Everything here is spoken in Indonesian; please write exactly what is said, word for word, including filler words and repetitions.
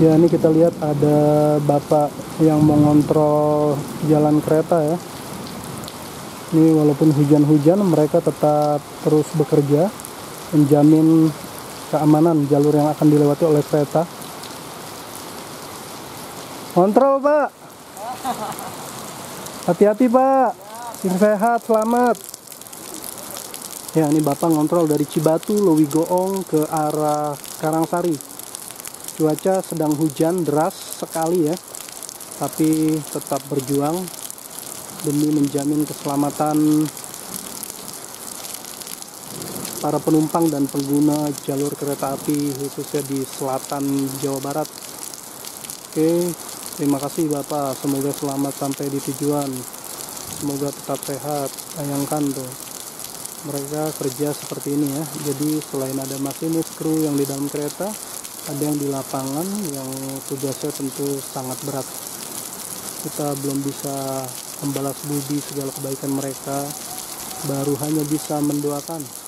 Ya, ini kita lihat ada bapak yang mengontrol jalan kereta ya. Ini walaupun hujan-hujan mereka tetap terus bekerja menjamin keamanan jalur yang akan dilewati oleh kereta. Kontrol, Pak. Hati-hati, Pak. Sehat, selamat. Ya, ini bapak ngontrol dari Cibatu Lewigoong ke arah Karangsari. Cuaca sedang hujan deras sekali ya, tapi tetap berjuang demi menjamin keselamatan para penumpang dan pengguna jalur kereta api khususnya di selatan Jawa Barat. Oke, terima kasih Bapak, semoga selamat sampai di tujuan, semoga tetap sehat. Bayangkan tuh, mereka kerja seperti ini ya. Jadi selain ada masinis, kru yang di dalam kereta, ada yang di lapangan yang tugasnya tentu sangat berat. Kita belum bisa membalas budi segala kebaikan mereka, baru hanya bisa mendoakan